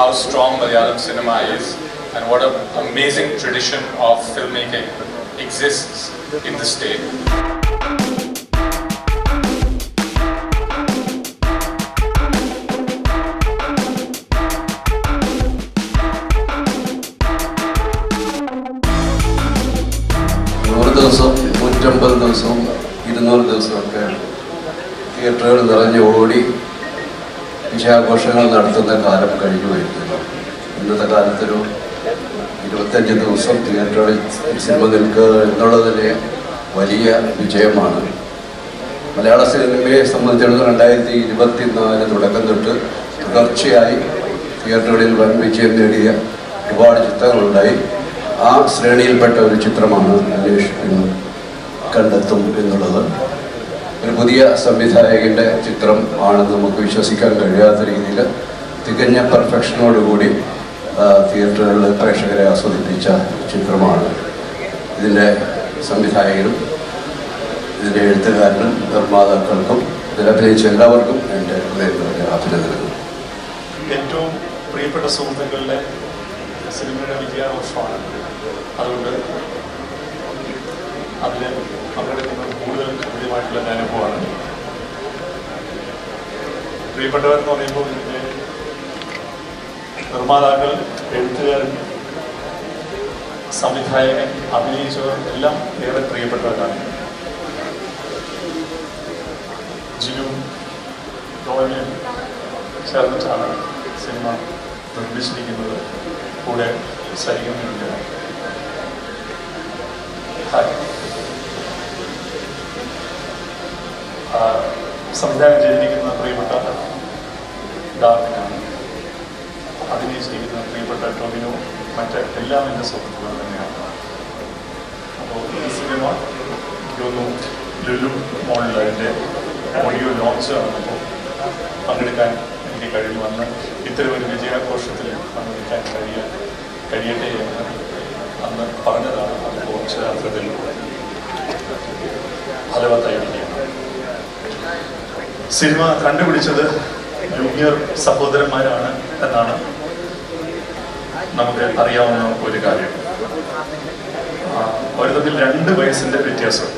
how strong Malayalam cinema is and what an amazing tradition of filmmaking exists in the state. ദിവസം 150 ദിവസവും 200 ദിവസമൊക്കെ തിയേറ്ററുകൾ നിറഞ്ഞ് ഓടി വിജയാഘോഷങ്ങൾ നടത്തുന്ന കാലം കഴിഞ്ഞു വരുന്നു. ഇന്നത്തെ കാലത്തൊരു 25 ദിവസം തിയേറ്ററുകളിൽ സിനിമ നിൽക്കുക എന്നുള്ളതിന് വലിയ വിജയമാണ്. മലയാള സിനിമയെ സംബന്ധിച്ചിടത്തോളം 2024 തുടക്കം തൊട്ട് തുടർച്ചയായി തിയേറ്ററുകളിൽ വൻ വിജയം നേടിയ ഒരുപാട് ചിത്രങ്ങളുണ്ടായി. ആ ശ്രേണിയിൽപ്പെട്ട ഒരു ചിത്രമാണ് അന്വേഷിക്കുന്നു കണ്ടെത്തും എന്നുള്ളത്. ഒരു പുതിയ സംവിധായകൻ്റെ ചിത്രം ആണെന്ന് നമുക്ക് വിശ്വസിക്കാൻ കഴിയാത്ത രീതിയിൽ തികഞ്ഞ പെർഫെക്ഷനോടുകൂടി തിയേറ്ററുകളിൽ പ്രേക്ഷകരെ ആസ്വദിപ്പിച്ച ചിത്രമാണ്. ഇതിൻ്റെ സംവിധായകനും ഇതിൻ്റെ എഴുത്തുകാരനും നിർമ്മാതാക്കൾക്കും ഇതിലഭിനയിച്ച എല്ലാവർക്കും എൻ്റെ ഹൃദയം നിറഞ്ഞ അഭിനന്ദനങ്ങൾ. ഏറ്റവും പ്രിയപ്പെട്ട സുഹൃത്തുക്കളുടെ സിനിമയുടെ വിജയാഘോഷമാണ്. അതുകൊണ്ട് അതിൽ പങ്കെടുക്കുന്നത് കൂടുതൽ കൃത്യമായിട്ടുള്ള അനുഭവമാണ്. പ്രിയപ്പെട്ടവരെന്ന് പറയുമ്പോൾ ഇതിൻ്റെ നിർമ്മാതാക്കൾ, എഴുത്തുകാരൻ, സംവിധായകൻ, അഭിനയിച്ചവർ എല്ലാം ഏറെ പ്രിയപ്പെട്ടവരാണ്. ജിനു ടോമിനും ചേർന്നിട്ടാണ് സിനിമ നിർമ്മിച്ചിരിക്കുന്നത്. കൂടെ സരിഗമയുണ്ട്. സംവിധാനം ചെയ്തിരിക്കുന്ന പ്രിയപ്പെട്ട ഡാർവിനാണ്. അഭിനയിച്ചിരിക്കുന്ന പ്രിയപ്പെട്ട ടോമിനോ, മറ്റ് എല്ലാം എൻ്റെ സുഹൃത്തുക്കൾ തന്നെയാണ്. അപ്പോൾ ഈ സിനിമ എനിക്കൊന്നു ലുലു മോളിൽ അതിൻ്റെ ഓഡിയോ ലോഞ്ച് നടന്നപ്പോൾ പങ്കെടുക്കാൻ എനിക്ക് കഴിഞ്ഞു. വന്ന് ഇത്തരമൊരു വിജയാഘോഷത്തിൽ പങ്കെടുക്കാൻ കഴിയട്ടെ എന്ന് അന്ന് പറഞ്ഞതാണ്. അതിപ്പോൾ അക്ഷരാർത്ഥത്തിൽ ഫലവത്തായിരിക്കുകയാണ്. സിനിമ കണ്ടുപിടിച്ചത് ജൂനിയർ സഹോദരന്മാരാണ് എന്നാണ് നമുക്ക് അറിയാവുന്ന ഒരു കാര്യം. അവർ തമ്മിൽ 2 വയസ്സിൻ്റെ വ്യത്യാസമുണ്ട്.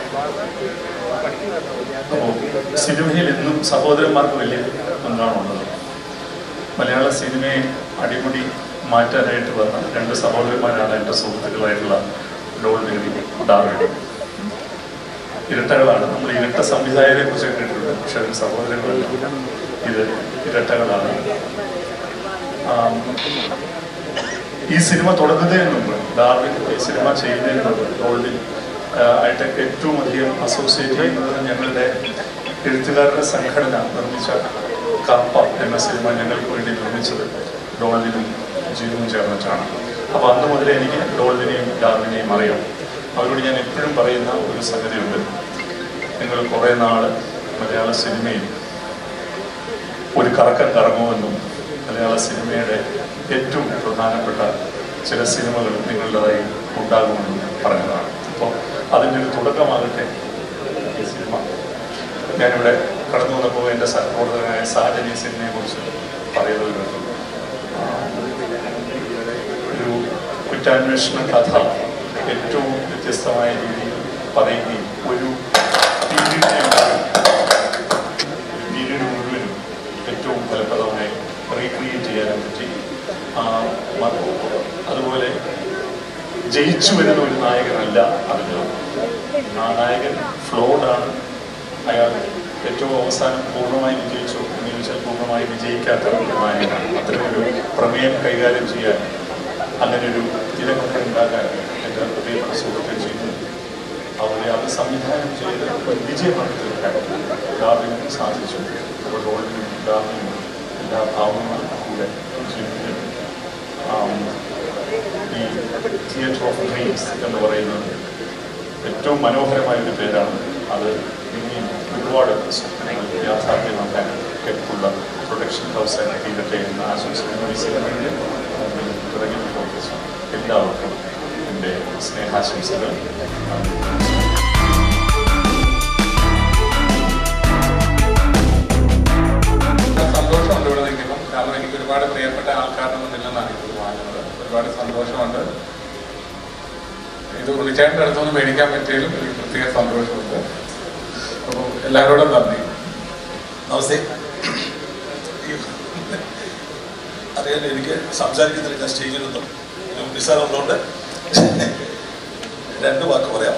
അപ്പോൾ സിനിമയിൽ എന്നും സഹോദരന്മാർക്ക് വലിയ പങ്കാണുള്ളത്. മലയാള സിനിമയെ അടിമുടി മാറ്റാനായിട്ട് വന്ന 2 സഹോദരന്മാരാണ് എൻ്റെ സുഹൃത്തുക്കളായിട്ടുള്ള ഡോൾബി, ഡാർവിൻ. ഇരട്ടകളാണ്. നമ്മൾ ഇരട്ട സംവിധായകരെ കുറിച്ച് കേട്ടിട്ടുണ്ട്, പക്ഷെ അതിന് സഹോദരങ്ങളല്ല. ഇത് ഇരട്ടകളാണ്. ഈ സിനിമ തുടങ്ങുന്നതിന് മുമ്പ്, ഡാർവിൻ ഈ സിനിമ ചെയ്യുന്നതിന് മുമ്പ് ഡോൾബി ആയിട്ട് ഏറ്റവും അധികം അസോസിയേറ്റ് ചെയ്യുന്നത് ഞങ്ങളുടെ എഴുത്തുകാരുടെ സംഘടന നിർമ്മിച്ച കപ്പ എന്ന സിനിമ ഞങ്ങൾക്ക് വേണ്ടി നിർമ്മിച്ചത് ഡോൾബിനും ജിനുവും ചേർന്നിട്ടാണ്. അപ്പോൾ അന്ന് മുതലേ എനിക്ക് ഡോൾബിനെയും ഡാർവിനെയും അറിയാം. അവരോട് ഞാൻ എപ്പോഴും പറയുന്ന ഒരു സംഗതിയുണ്ട്, നിങ്ങൾ കുറേ നാൾ മലയാള സിനിമയിൽ ഒരു കറക്കം കറങ്ങുമെന്നും മലയാള സിനിമയുടെ ഏറ്റവും പ്രധാനപ്പെട്ട ചില സിനിമകൾ നിങ്ങളുടേതായി ഉണ്ടാകുമെന്നും പറഞ്ഞതാണ്. അപ്പോൾ അതിൻ്റെ ഒരു തുടക്കമാകട്ടെ ഈ സിനിമ. ഞാനിവിടെ കടന്നു വന്നപ്പോൾ എൻ്റെ സഹോദരനായ സാജൻ ഈ സിനിമയെ കുറിച്ച് പറയുന്നത് കേട്ടു. ഒരു കുറ്റാന്വേഷണ കഥ ഏറ്റവും വ്യത്യസ്തമായ രീതിയിൽ പറയുകയും ഒരു പീരീഡ് മുഴുവനും ഏറ്റവും ഫലപ്രദമായി റീക്രിയേറ്റ് ചെയ്യാനും പറ്റി. അതുപോലെ ജയിച്ചു വരുന്ന ഒരു നായകനല്ല അതിന്. ആ നായകൻ ഫ്ലോഡാണ്. അയാൾ ഏറ്റവും അവസാനം പൂർണ്ണമായി വിജയിച്ചു എന്ന് ചോദിച്ചാൽ പൂർണ്ണമായി വിജയിക്കാത്ത ഒരു നായകനാണ്. അത്തരമൊരു പ്രമേയം കൈകാര്യം ചെയ്യാൻ, അങ്ങനെ ഒരു തിരക്കൊക്കെ ഉണ്ടാക്കാൻ എൻ്റെ പ്രിയപ്പെട്ട സുഹൃത്തുക്കൾ ചെയ്തു. അവരെ അത് സംവിധാനം ചെയ്ത് വിജയമാണ് തീർക്കാൻ ഡാർവിനും സാധിച്ചു. അപ്പോൾ ഡോൾബിനും ഡാർവിനും എല്ലാ ഭാവങ്ങളും കൂടെ ജീവിക്കും. ഈ തിയേറ്റർ ഓഫ് ഡ്രീംസ് എന്ന് പറയുന്നത് ഏറ്റവും മനോഹരമായൊരു പേരാണ്. അത് ഇനിയും ഒരുപാട് സ്വപ്നങ്ങൾ യാഥാർത്ഥ്യമാക്കാൻ കെട്ടുള്ള പ്രൊഡക്ഷൻ ഹൗസായി തീരട്ടെ എന്ന് ആശംസിക്കുന്ന ഈ സിനിമയുടെ തുടങ്ങിയ എല്ലാവർക്കും എൻ്റെ സ്നേഹാശംസകൾ. സന്തോഷമുണ്ട് ഇവിടെ നിൽക്കുമ്പോൾ. കാരണം എനിക്ക് ഒരുപാട് പ്രിയപ്പെട്ട ആൾക്കാർ റിട്ടേണിൻ്റെ അടുത്തൊന്ന് മേടിക്കാൻ പറ്റിയതിലും എനിക്ക് പ്രത്യേക സന്തോഷമുണ്ട്. അപ്പോൾ എല്ലാവരോടും നന്ദി. നമസ്തേ. അറിയാൻ എനിക്ക് സംസാരിക്കുന്നില്ല, സ്റ്റേജിലൊന്നും നിസ്സാരമുള്ളതുകൊണ്ട് 2 വാക്ക് പറയാം.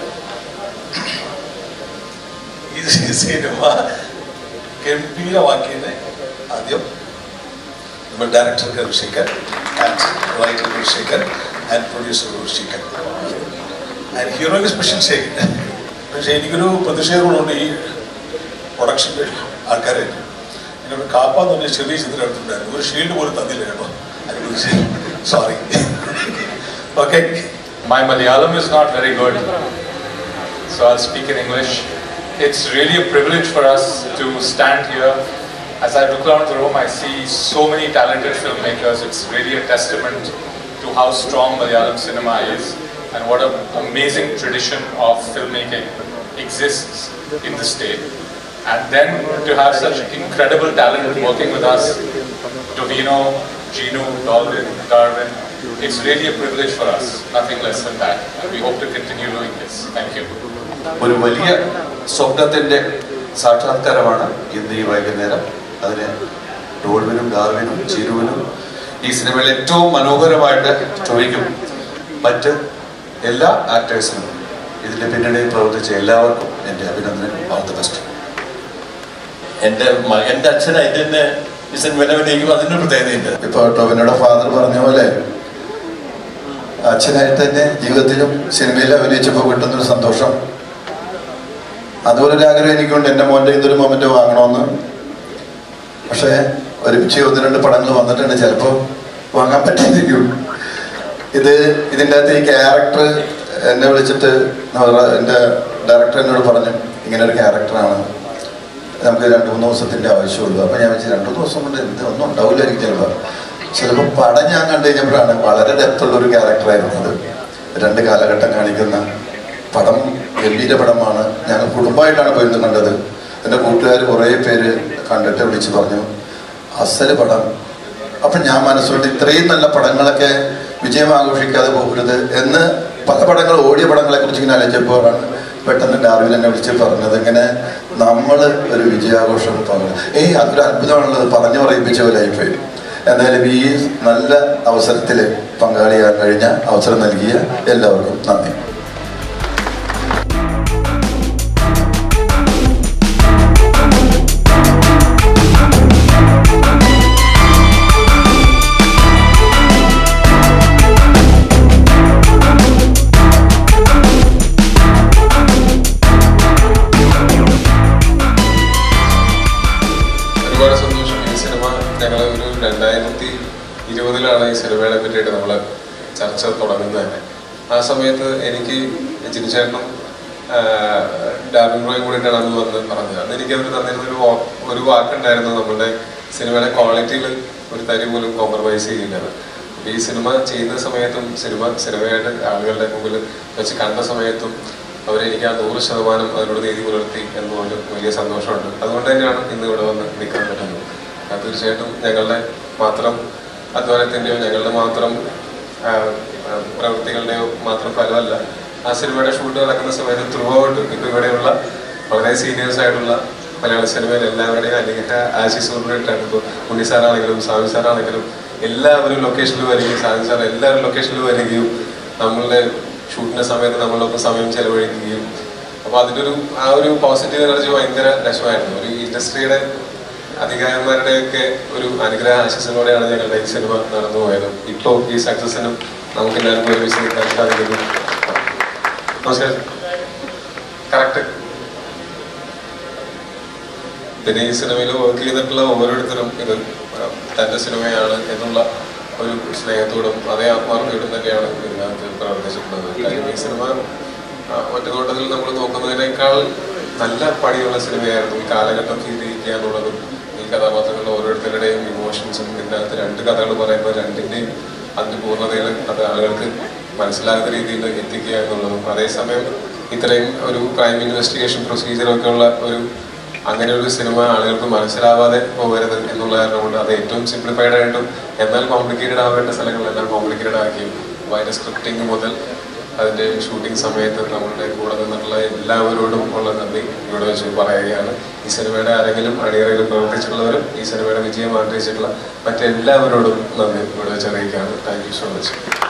ഈ സിനിമ ഗംഭീരമാക്കിയതിനെ ആദ്യം നമ്മൾ director Karushekhar and writer Karushekhar and producer Karushekhar and ഹീറോയ്ക്ക് സ്പെഷ്യൽ ഷെയ്ഡ്. പക്ഷേ എനിക്കൊരു പ്രതിഷേധങ്ങളുണ്ട് ഈ പ്രൊഡക്ഷൻ്റെ ആൾക്കാരെ. എന്നോട് കാപ്പാന്ന് പറഞ്ഞ ചെറിയ ചിത്രം എടുത്തിട്ടുണ്ടായിരുന്നു, ഒരു ഷീൽഡ് പോലും തന്നില്ല കേട്ടോ. അതിനെക്കുറിച്ച് sorry. Okay. My Malayalam is not very good, so I'll speak in English. It's really a privilege for us to stand here. As I look around the room, I see so many talented filmmakers. It's really a testament to how strong Malayalam cinema is and what an amazing tradition of filmmaking exists in the state. And then to have such incredible talent working with us, Tovino, Ginu, Darwin, it's really a privilege for us, nothing less than that. And we hope to continue doing this. Thank you. ഒരു വലിയ സ്വപ്നത്തിൻ്റെ സാക്ഷാത്കാരമാണ് ഇന്ന് ഈ വൈകുന്നേരം. അതിന് ഡോൾവിനും ഡാർവിനും ചിരുവിനും ഈ സിനിമയിൽ ഏറ്റവും മനോഹരമായിട്ട് ടോവിക്കും മറ്റ് എല്ലാ ആക്ടേഴ്സിനും ഇതിൻ്റെ പിന്നണിയിൽ പ്രവർത്തിച്ച എല്ലാവർക്കും എൻ്റെ അഭിനന്ദനം. All the best. എൻ്റെ അച്ഛനായിട്ട് തന്നെ ഈ സിനിമ അഭിനയിക്കും, അതിൻ്റെ പ്രത്യേകതയുണ്ട്. ഇപ്പോൾ ടോവിനോയുടെ ഫാദർ പറഞ്ഞ പോലെ അച്ഛനായിട്ട് തന്നെ ജീവിതത്തിലും സിനിമയിൽ അഭിനയിച്ചപ്പോൾ കിട്ടുന്നൊരു സന്തോഷം, അതുപോലൊരു ആഗ്രഹം എനിക്കുണ്ട് എൻ്റെ മോൻ്റെ ഇതൊരു മൊമെൻ്റ് വാങ്ങണമെന്ന്. പക്ഷേ ഒരുമിച്ച് 1-2 പടങ്ങൾ വന്നിട്ടുണ്ട്, ചിലപ്പോൾ വാങ്ങാൻ പറ്റിയിരിക്കും. ഇതിൻ്റെ അകത്ത് ഈ ക്യാരക്ടർ എന്നെ വിളിച്ചിട്ട് എൻ്റെ ഡയറക്ടർ എന്നോട് പറഞ്ഞു, ഇങ്ങനെ ഒരു ക്യാരക്ടറാണ്, നമുക്ക് 2-3 ദിവസത്തിൻ്റെ ആവശ്യമുള്ളൂ. അപ്പോൾ ഞാൻ വെച്ച് 2 ദിവസം കൊണ്ട് ഒന്നും ഉണ്ടാവില്ലായിരിക്കും. ചിലപ്പോൾ പടം ഞാൻ കണ്ടു കഴിഞ്ഞപ്പോഴാണ് വളരെ ഡെപ്തുള്ളൊരു ക്യാരക്ടറായിരുന്നു അത്. 2 കാലഘട്ടം കാണിക്കുന്ന പടം ഗംഭീര പടമാണ്. ഞങ്ങൾ കുടുംബമായിട്ടാണ് പോയിരുന്നു കണ്ടത്. എൻ്റെ കൂട്ടുകാർ കുറേ പേര് കണ്ടിട്ട് വിളിച്ച് പറഞ്ഞു അസല് പടം. അപ്പം ഞാൻ മനസ്സുകൊണ്ട് ഇത്രയും നല്ല പടങ്ങളൊക്കെ വിജയം ആഘോഷിക്കാതെ പോകരുത് എന്ന് പല പടങ്ങൾ ഓടിയ പടങ്ങളെക്കുറിച്ച് ഇങ്ങനെ ആലോചിച്ചപ്പോഴാണ് പെട്ടെന്ന് ഡാർവിൻ എന്നെ വിളിച്ച് പറഞ്ഞത്, ഇങ്ങനെ നമ്മൾ ഒരു വിജയാഘോഷം പങ്കെടുക്കും. അതൊരു അത്ഭുതമാണുള്ളത്, പറഞ്ഞു പറയിപ്പിച്ച പോലെയായിപ്പോയി. എന്തായാലും ഈ നല്ല അവസരത്തിൽ പങ്കാളിയാകാൻ കഴിഞ്ഞ അവസരം നൽകിയ എല്ലാവർക്കും നന്ദി. ഒരുപാട് സന്തോഷം. ഈ സിനിമ ഞങ്ങൾ ഒരു 2020 ഈ സിനിമയെ പറ്റിയിട്ട് നമ്മൾ ചർച്ച തുടങ്ങുന്നത് തന്നെ. ആ സമയത്ത് എനിക്ക് ജിനിച്ചേട്ടനും ഡാർവിൻ റോയും കൂടിയിട്ടാണ് അന്ന് വന്ന് പറഞ്ഞത്. അന്ന് എനിക്ക് അവർ തന്നിരുന്നൊരു വാക്കുണ്ടായിരുന്നു, നമ്മുടെ സിനിമയുടെ ക്വാളിറ്റിയിൽ ഒരു തരി പോലും കോംപ്രമൈസ് ചെയ്യുന്നത്. ഈ സിനിമ ചെയ്യുന്ന സമയത്തും സിനിമയായിട്ട് ആളുകളുടെ മുമ്പിൽ വെച്ച് കണ്ട സമയത്തും അവരെനിക്ക് ആ 100% അതിനോട് നീതി പുലർത്തി എന്നുകൊണ്ട് വലിയ സന്തോഷമുണ്ട്. അതുകൊണ്ട് തന്നെയാണ് ഇന്ന് ഇവിടെ വന്ന് നിൽക്കാൻ പറ്റുന്നത്. തീർച്ചയായിട്ടും ഞങ്ങളുടെ മാത്രം അധ്വാനത്തിൻ്റെയോ ഞങ്ങളുടെ മാത്രം പ്രവൃത്തികളുടെയോ മാത്രം ഫലമല്ല. ആ സിനിമയുടെ ഷൂട്ട് നടക്കുന്ന സമയത്ത് ത്രൂ ഔട്ട് ഇപ്പോൾ ഇവിടെയുള്ള വളരെ സീനിയേഴ്സ് ആയിട്ടുള്ള മലയാള സിനിമയിൽ എല്ലാവരുടെയും അല്ലെങ്കിൽ ആശിസ് സൂറിനായിട്ടാണ്, ഇപ്പോൾ ഉണ്ണി സാറാണെങ്കിലും സ്വാമി സാറാണെങ്കിലും എല്ലാവരും ലൊക്കേഷനിൽ വരികയും സാധി സാർ എല്ലാവരും ലൊക്കേഷനിൽ വരികയും നമ്മളുടെ ഷൂട്ടിൻ്റെ സമയത്ത് നമ്മളൊപ്പം സമയം ചെലവഴിക്കുകയും, അപ്പോൾ അതിൻ്റെ ആ ഒരു പോസിറ്റീവ് എനർജി ഭയങ്കര രസമായിരുന്നു. ഒരു ഇൻഡസ്ട്രിയുടെ അധികാരന്മാരുടെയൊക്കെ ഒരു അനുഗ്രഹ ആശംസകളോടെയാണ് ഞങ്ങളുടെ ഈ സിനിമ നടന്നു പോയത്. ഇപ്പോൾ ഈ സക്സസിനും നമുക്ക് എല്ലാവർക്കും ഒരുമിച്ച് നിൽക്കാൻ സാധിക്കുന്നു. നമസ്കാരം. കറക്റ്റ്. പിന്നെ ഈ സിനിമയിൽ വർക്ക് ചെയ്തിട്ടുള്ള ഓരോരുത്തരും ഇത് തൻ്റെ സിനിമയാണ് എന്നുള്ള ഒരു സ്നേഹത്തോടും അതേ ആത്മാർത്ഥയോടും തന്നെയാണ് ഇതിനകത്ത് പ്രവർത്തിച്ചിട്ടുള്ളത്. കാര്യം ഈ സിനിമ ഒറ്റനോട്ടത്തിൽ നമ്മൾ നോക്കുന്നതിനേക്കാൾ നല്ല പണിയുള്ള സിനിമയായിരുന്നു. ഈ കാലഘട്ടം ഫീൽ ചെയ്യിക്കുക എന്നുള്ളതും ഈ കഥാപാത്രങ്ങളുടെ ഓരോരുത്തരുടെയും ഇമോഷൻസും ഇതിനകത്ത് 2 കഥകൾ പറയുമ്പോൾ 2ൻ്റെയും അതിൻ്റെ പൂർണ്ണതയിൽ അത് ആളുകൾക്ക് മനസ്സിലാകുന്ന രീതിയിൽ എത്തിക്കുക എന്നുള്ളതും, അതേസമയം ഇത്രയും ഒരു ക്രൈം ഇൻവെസ്റ്റിഗേഷൻ പ്രൊസീജിയറൊക്കെ ഉള്ള അങ്ങനെ ഒരു സിനിമ ആളുകൾക്ക് മനസ്സിലാവാതെ പോകരുത് എന്നുള്ള കാരണം കൊണ്ട് അത് ഏറ്റവും സിംപ്ലിഫൈഡ് ആയിട്ടും എന്നാൽ കോംപ്ലിക്കേറ്റഡ് ആവേണ്ട സ്ഥലങ്ങളെല്ലാം കോംപ്ലിക്കേറ്റഡ് ആക്കിയും അതിൻ്റെ സ്ക്രിപ്റ്റിംഗ് മുതൽ അതിൻ്റെ ഷൂട്ടിംഗ് സമയത്ത് നമ്മളുടെ കൂടെ നിന്നിട്ടുള്ള എല്ലാവരോടും ഉള്ള നന്ദി ഇവിടെ വെച്ച് പറയുകയാണ്. ഈ സിനിമയുടെ ആരെങ്കിലും അണിയറയിൽ പ്രവർത്തിച്ചിട്ടുള്ളവരും ഈ സിനിമയുടെ വിജയം ആഗ്രഹിച്ചിട്ടുള്ള മറ്റെല്ലാവരോടും നന്ദി ഇവിടെ വെച്ച് അറിയിക്കുകയാണ്. Thank you so much.